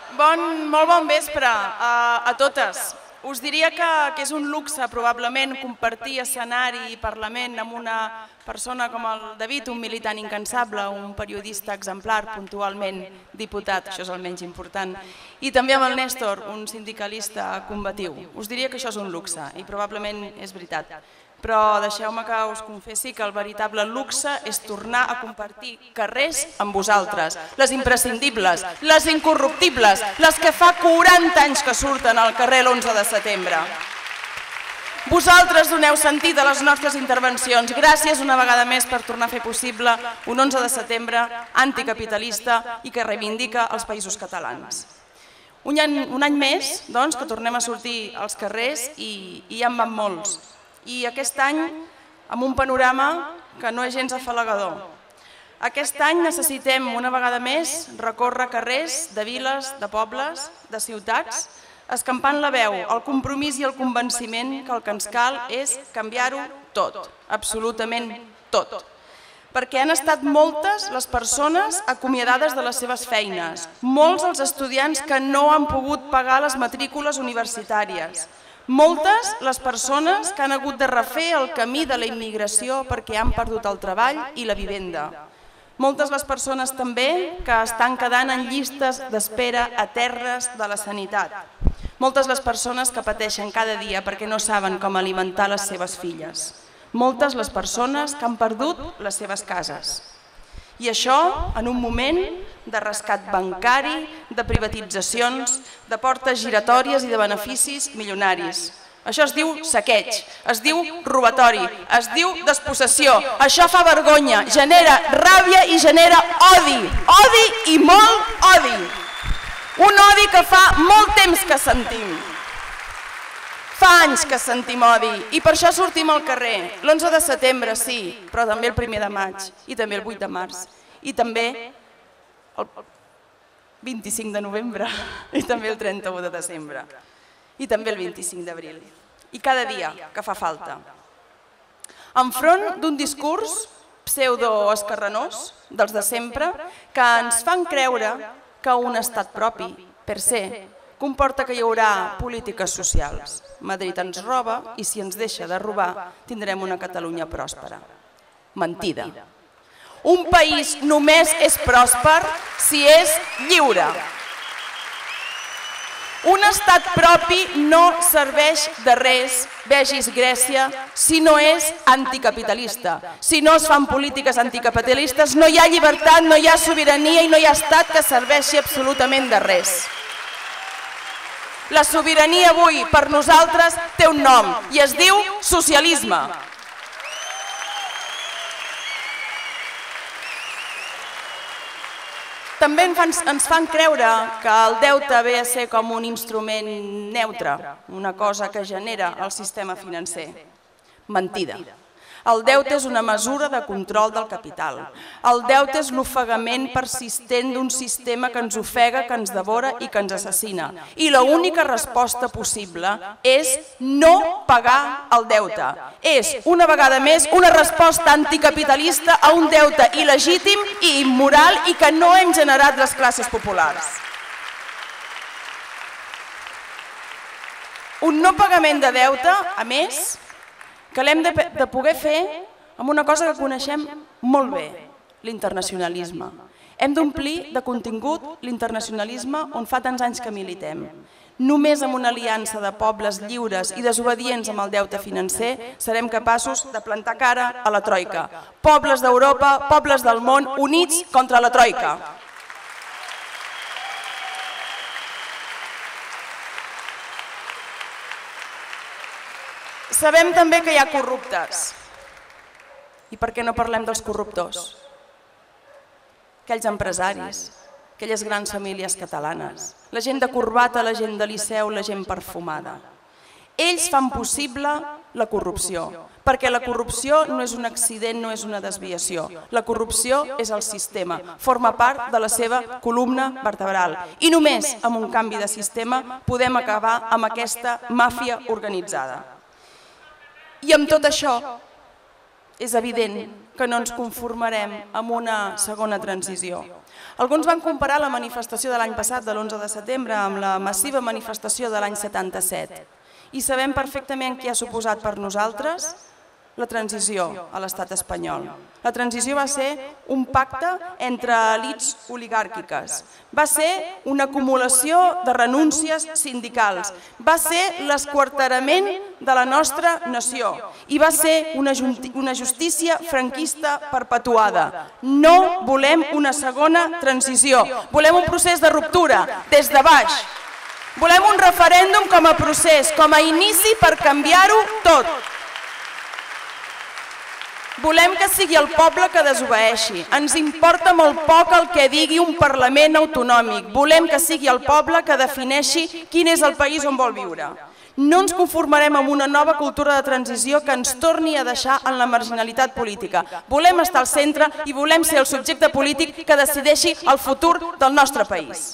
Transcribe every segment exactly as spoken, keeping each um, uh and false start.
Molt bon vespre a totes. Us diria que és un luxe probablement compartir escenari i Parlament amb una persona com el David, un militant incansable, un periodista exemplar, puntualment diputat, això és el menys important, i també amb el Néstor, un sindicalista combatiu. Us diria que això és un luxe i probablement és veritat. Però deixeu-me que us confessi que el veritable luxe és tornar a compartir carrers amb vosaltres, les imprescindibles, les incorruptibles, les que fa quaranta anys que surten al carrer l'onze de setembre. Vosaltres doneu sentit a les nostres intervencions. Gràcies una vegada més per tornar a fer possible un onze de setembre anticapitalista i que reivindica els països catalans. Un any més que tornem a sortir als carrers i ja en van molts. I aquest any amb un panorama que no és gens afalagador. Aquest any necessitem una vegada més recórrer carrers de viles, de pobles, de ciutats, escampant la veu, el compromís i el convenciment que el que ens cal és canviar-ho tot, absolutament tot. Perquè han estat moltes les persones acomiadades de les seves feines, molts els estudiants que no han pogut pagar les matrícules universitàries, moltes les persones que han hagut de refer el camí de la immigració perquè han perdut el treball i la vivenda. Moltes les persones també que estan quedant en llistes d'espera a terres de la sanitat. Moltes les persones que pateixen cada dia perquè no saben com alimentar les seves filles. Moltes les persones que han perdut les seves cases. I això en un moment de rescat bancari, de privatitzacions, de portes giratòries i de beneficis milionaris. Això es diu saqueig, es diu robatori, es diu despossessió. Això fa vergonya, genera ràbia i genera odi. Odi i molt odi. Un odi que fa molt temps que sentim. Fa anys que sentim odi i per això sortim al carrer. L'onze de setembre, sí, però també el primer de maig i també el vuit de març i també el vint-i-cinc de novembre i també el trenta-u de desembre i també el vint-i-cinc d'abril i cada dia que fa falta. Enfront d'un discurs pseudo-esquerranós dels de sempre que ens fan creure que un estat propi, per se, comporta que hi haurà polítiques socials. Madrid ens roba i si ens deixa de robar tindrem una Catalunya pròspera. Mentida. Un país només és pròsper si és lliure. Un estat propi no serveix de res, vegis Grècia, si no és anticapitalista. Si no es fan polítiques anticapitalistes no hi ha llibertat, no hi ha sobirania i no hi ha estat que serveixi absolutament de res. La sobirania avui per nosaltres té un nom i es diu socialisme. També ens fan creure que el deute ve a ser com un instrument neutre, una cosa que genera el sistema financer. Mentida. El deute és una mesura de control del capital. El deute és l'ofegament persistent d'un sistema que ens ofega, que ens devora i que ens assassina. I l'única resposta possible és no pagar el deute. És, una vegada més, una resposta anticapitalista a un deute il·legítim i immoral i que no hem generat les classes populars. Un no pagament de deute, a més, que l'hem de poder fer amb una cosa que coneixem molt bé, l'internacionalisme. Hem d'omplir de contingut l'internacionalisme on fa tants anys que militem. Només amb una aliança de pobles lliures i desobedients amb el deute financer serem capaços de plantar cara a la troika. Pobles d'Europa, pobles del món, units contra la troika. Sabem també que hi ha corruptes. I per què no parlem dels corruptors? Aquells empresaris, aquelles grans famílies catalanes, la gent de corbata, la gent de liceu, la gent perfumada. Ells fan possible la corrupció, perquè la corrupció no és un accident, no és una desviació. La corrupció és el sistema, forma part de la seva columna vertebral. I només amb un canvi de sistema podem acabar amb aquesta màfia organitzada. I amb tot això, és evident que no ens conformarem amb una segona transició. Alguns van comparar la manifestació de l'any passat, de l'onze de setembre, amb la massiva manifestació de l'any setanta-set. I sabem perfectament què ha suposat per nosaltres la transició a l'estat espanyol. La transició va ser un pacte entre elits oligàrquiques. Va ser una acumulació de renúncies sindicals. Va ser l'esquarterament de la nostra nació. I va ser una justícia franquista perpetuada. No volem una segona transició. Volem un procés de ruptura, des de baix. Volem un referèndum com a procés, com a inici per canviar-ho tot. Volem que sigui el poble que desobeeixi. Ens importa molt poc el que digui un Parlament autonòmic. Volem que sigui el poble que defineixi quin és el país on vol viure. No ens conformarem amb una nova cultura de transició que ens torni a deixar en la marginalitat política. Volem estar al centre i volem ser el subjecte polític que decideixi el futur del nostre país.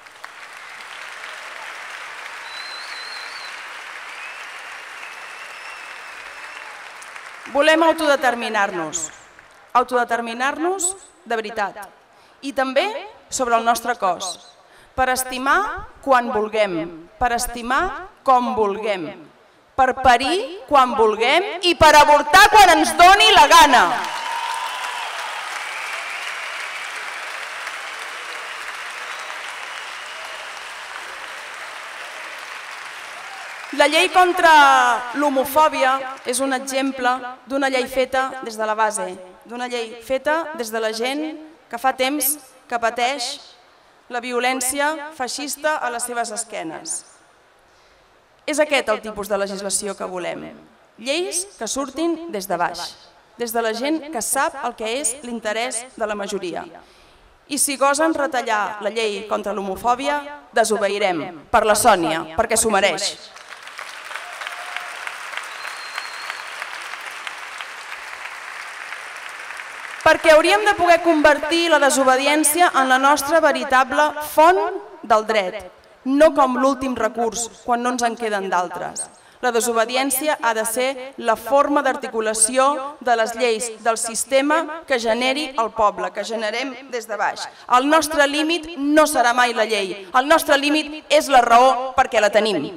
Volem autodeterminar-nos, autodeterminar-nos de veritat i també sobre el nostre cos, per estimar quan vulguem, per estimar com vulguem, per parir quan vulguem i per avortar quan ens doni la gana. La llei contra l'homofòbia és un exemple d'una llei feta des de la base, d'una llei feta des de la gent que fa temps que pateix la violència feixista a les seves esquenes. És aquest el tipus de legislació que volem. Lleis que surtin des de baix, des de la gent que sap el que és l'interès de la majoria. I si gosen retallar la llei contra l'homofòbia, desobeirem per la Sònia, perquè s'ho mereix. Perquè hauríem de poder convertir la desobediència en la nostra veritable font del dret, no com l'últim recurs, quan no ens en queden d'altres. La desobediència ha de ser la forma d'articulació de les lleis del sistema que generi el poble, que generem des de baix. El nostre límit no serà mai la llei, el nostre límit és la raó perquè la tenim.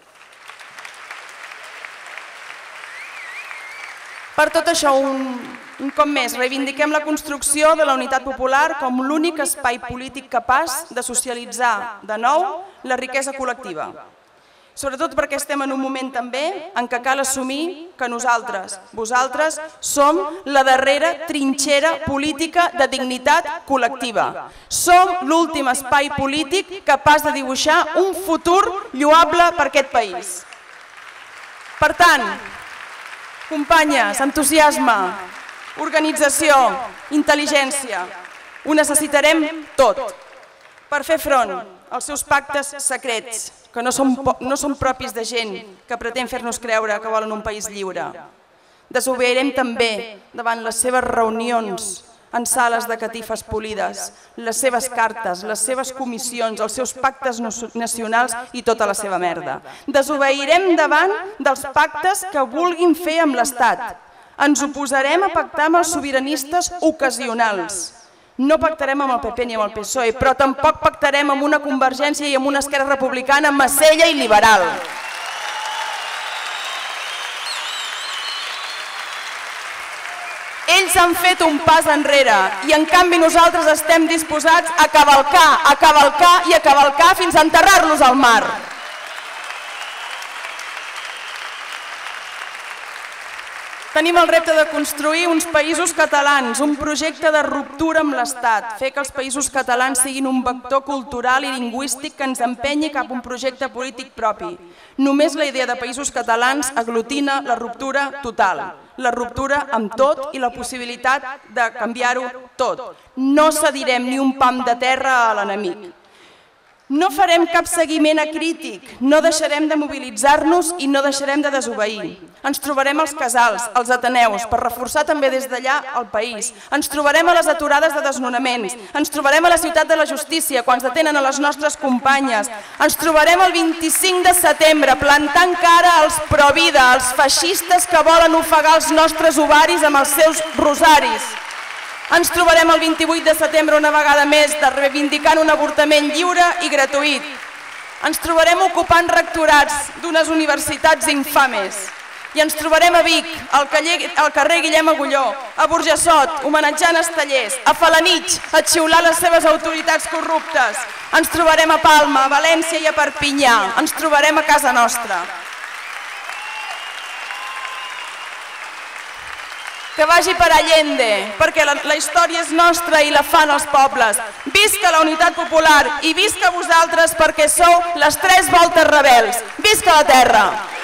Per tot això, un cop més, reivindiquem la construcció de la unitat popular com l'únic espai polític capaç de socialitzar de nou la riquesa col·lectiva. Sobretot perquè estem en un moment també en què cal assumir que nosaltres, vosaltres, som la darrera trinxera política de dignitat col·lectiva. Som l'últim espai polític capaç de dibuixar un futur lloable per aquest país. Per tant, companyes, entusiasme, organització, intel·ligència, ho necessitarem tot per fer front als seus pactes secrets, que no són, no són propis de gent que pretén fer-nos creure que volen un país lliure. Desobeirem també davant les seves reunions en sales de catifes polides, les seves cartes, les seves comissions, els seus pactes nacionals i tota la seva merda. Desobeirem davant dels pactes que vulguin fer amb l'Estat. Ens oposarem a pactar amb els sobiranistes ocasionals. No pactarem amb el P P ni amb el P S O E, però tampoc pactarem amb una Convergència i amb una Esquerra Republicana macella i liberal. Ells han fet un pas enrere i en canvi nosaltres estem disposats a cavalcar, a cavalcar i a cavalcar fins a enterrar-los al mar. Tenim el repte de construir uns països catalans, un projecte de ruptura amb l'Estat, fer que els països catalans siguin un vector cultural i lingüístic que ens empenyi cap a un projecte polític propi. Només la idea de països catalans aglutina la ruptura total, la ruptura amb tot i la possibilitat de canviar-ho tot. No cedirem ni un pam de terra a l'enemic. No farem cap seguiment acrític, no deixarem de mobilitzar-nos i no deixarem de desobeir. Ens trobarem als casals, als ateneus, per reforçar també des d'allà el país. Ens trobarem a les aturades de desnonaments. Ens trobarem a la ciutat de la justícia quan es detenen a les nostres companyes. Ens trobarem el vint-i-cinc de setembre plantant cara als provida, als feixistes que volen ofegar els nostres ovaris amb els seus rosaris. Ens trobarem el vint-i-vuit de setembre una vegada més de reivindicant un avortament lliure i gratuït. Ens trobarem ocupant rectorats d'unes universitats infames. I ens trobarem a Vic, al carrer Guillem Agulló, a Burjassot, homenatjant Estellers, a Felanitx, a xiular les seves autoritats corruptes. Ens trobarem a Palma, a València i a Perpinyà. Ens trobarem a casa nostra. Que vagi per Allende, perquè la història és nostra i la fan els pobles. Visca la unitat popular i visca vosaltres perquè sou les tres voltes rebels. Visca la terra!